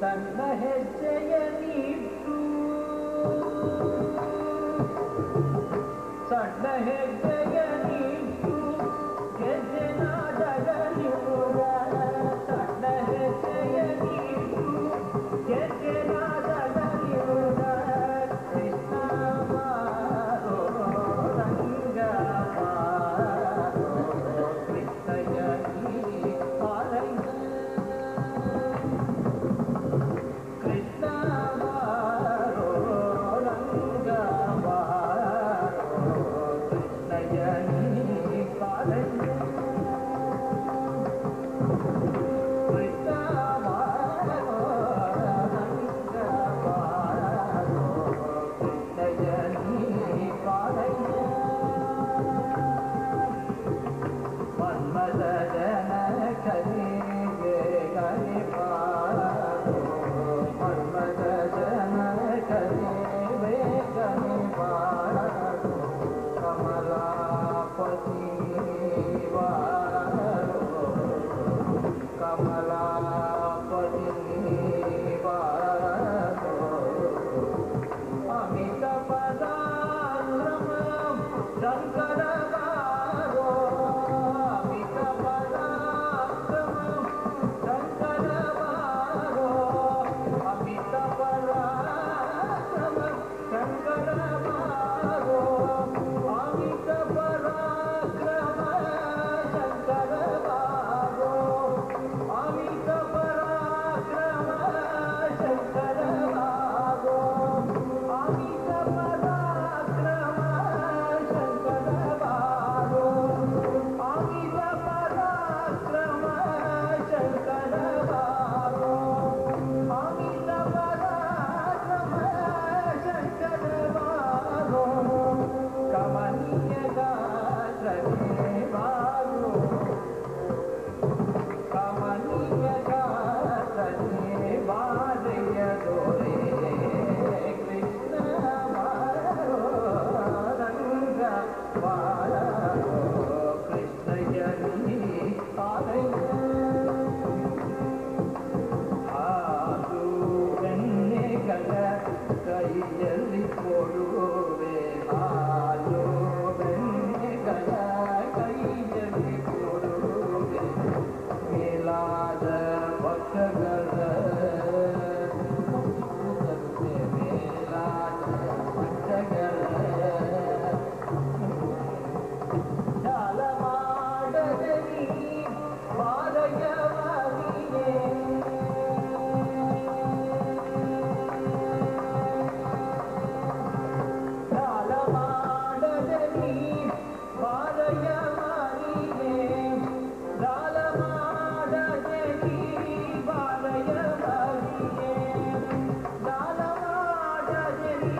ತನ್ನ ಹೆಜ್ಜೆಯ ನೀಟ್ಟು ಸಣ್ಣ ಹೆಜ್ಜೆಯ ನೀಟ್ಟು ಗೆಜ್ಜೆ ನಾದಗಲಿಯುಗ ಸಣ್ಣ ಹೆಜ್ಜೆಯ ನೀಟ್ಟು ಗೆಜ್ಜೆ ನಾದಗಲಿಯುಗ ಕೃಷ್ಣ ಬಾರೋ ರಂಗ ಬಾರೋ ಕೃಷ್ಣಯ ನೀ ಪಾಲಯ್ಯ ಕೃಷ್ಣ ಬಾರೋ ರಂಗ ಬಾರೋ ಕೃಷ್ಣಯ ನೀ ಪಾಲಯ್ಯ ಕೃಷ್ಣ ಬಾರೋ ರಂಗ ಬಾರೋ ಕೃಷ್ಣಯ ನೀ ಪಾಲಯ್ಯ ಮನ್ಮದ ಜನ ಕಲಿಗೆ ಗರಿ ಪಾರೋ ಮನ್ಮದ ಜನ ಕಲಿವೆ ಗರಿ ಪಾರೋ ಕಮಲಾಪತಿ ವಾರೋ ಕಮಲಾಪತಿ ವಾರೋ ಅಮಿತ ಪದಾಕ್ರಮ ಶಂಕರ ಬಾರೋ ಅಮಿತ ಪರಾಕ್ರಮ ಶಂಕರ ಬಾರೋ ಅಮಿತ ಪರಾಕ್ರಮ ಶಂಕರ ಬಾರೋ ಅಮಿತ ಪರಾಕ್ರಮ ಶಂಕರ ಬಾರೋ ಅಮಿತ ಪರಾಕ್ರಮ ಶಂಕರ ಬಾರೋ ಅಮಿತ ಪರಾಕ್ರಮ ಶಂಕರ ಬಾರೋ ಅಮಿತ ಪರಾಕ್ರಮ ಶಂಕರ ಬಾರೋ ಅಮಿತ ಪರಾಕ್ರಮ ಶಂಕರ ಬಾರೋ ಕಮನೀಯ ಗಾತ್ರನೇ ಬಾರೋ ಕಮನೀಯ ಗಾತ್ರನೇ ಬಾರೆಯ ದೊರೆ ಕೃಷ್ಣ ಬಾರೋ ರಂಗ ಬಾರೋ ಕೃಷ್ಣಯ ನೀ ಪಾಲಯ್ಯ ಹಾಲು ಬೆಣ್ಣೆಗಳ ಕೈಯಲ್ಲಿ ಕೊಡುವೆ ಹಾಲು ಬೆಣ್ಣೆಗಳ ಕೈಯಲ್ಲಿ ಕೊಡುವೆ ಮೇಲಾದ ಪಕ್ಷಗಳ ಮೇಲಾದ ಪಕ್ಷಗಳ ಜಾಲ ಮಾಡದೆ ನೀ ಬಾಲಯವಾಗಿಯೇ ಜಾಲ ಮಾಡದೆ ನೀ ಬಾಲಯವಾಗಿಯೇ ಜಾಲ ಮಾಡದೆ ನೀ ಬಾಲಯವಾಗಿಯೇ ಜಾಲ ಮಾಡದೆ ನೀ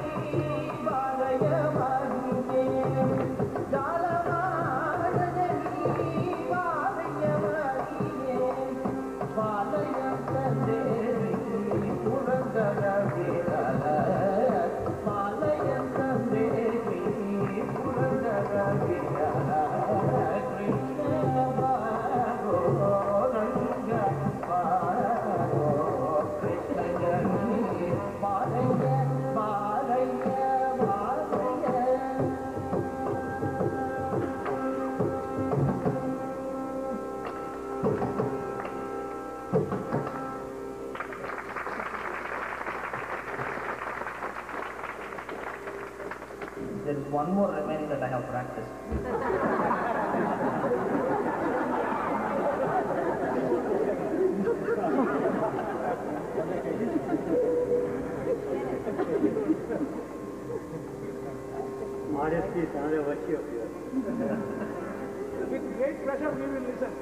ಬಾಲಯವಾಗಿಯೇ ಜಾಲ ಮಾಡದೆ ನೀ ಬಾಲಯವಾಗಿಯೇ ಬಾಲಯ ತಂದೆ ಪುರಂದರ ವಿರಲ ಬಾಲಯ ತಂದೆ ಪುರಂದರ ವಿರಲ ಕೃಷ್ಣ ಬಾರೋ ರಂಗ ಬಾರೋ ಕೃಷ್ಣಯ ನೀ Balayya Balayya Balayya There is one more remaining that I have practiced. Modesty is another virtue of yours. With great pleasure we will listen.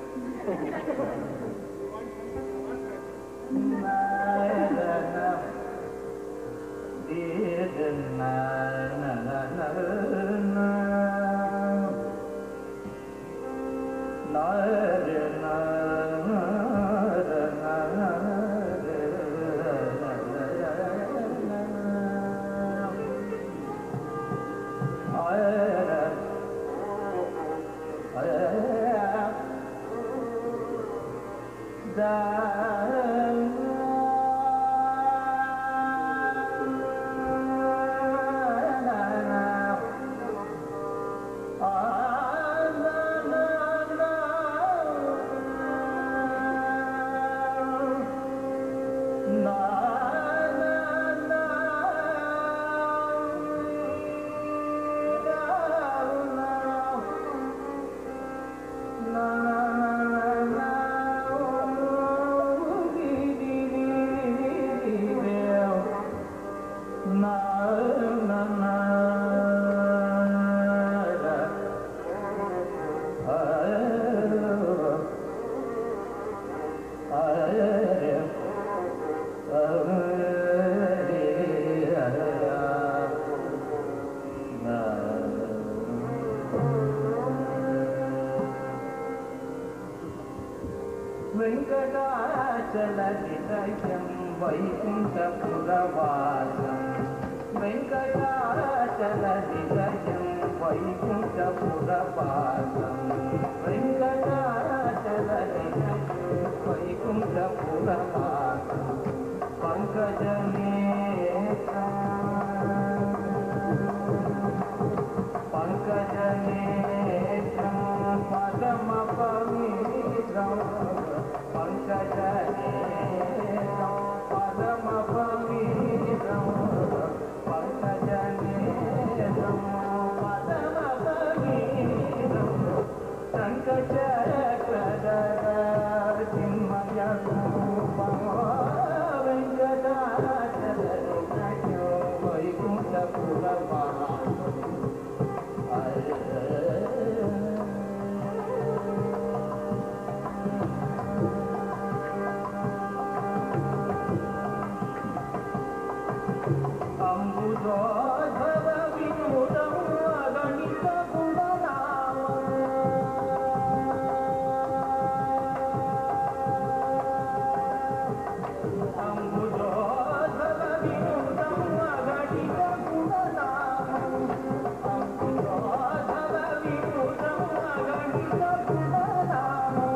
వెంకటాచలనిలయం వైకుంఠపురవాసం వెంకటాచలనిలయం వైకుంఠపురవాసం వెంకటాచలనిలయం వైకుంఠపురవాసం పంకజనేత్రం పంకజనేత్రం పరమ పవిత్రం పంకజనేత్రం పరమ పవిత్రం పంకజనేత్రం పరమ పవిత్రం సంకచక్రధర చిన్మయ రూపం వెంకటాచలనిలయం వైకుంఠపురవాసం అంబుజోద్భవ వినుతం అగణిత గుణనామం అంబుజోద్భవ వినుతం అగణిత గుణనామం అంబుజోద్భవ వినుతం అగణిత గుణనామం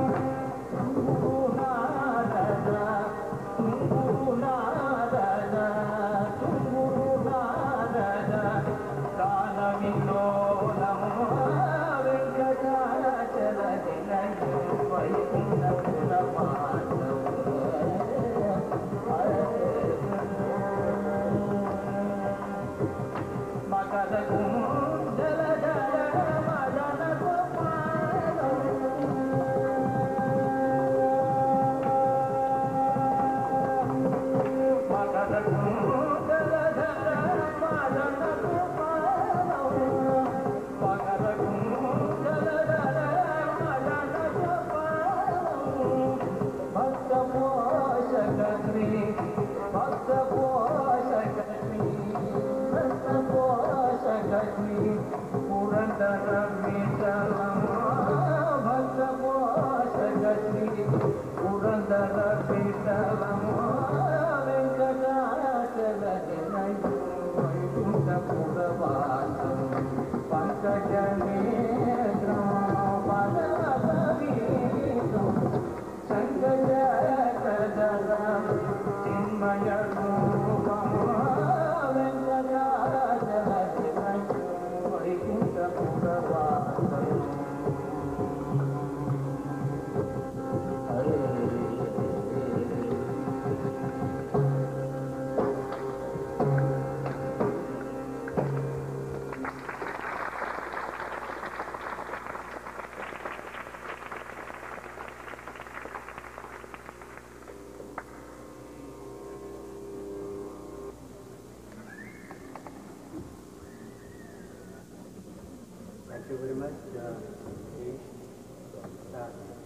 Thank you very much. Start.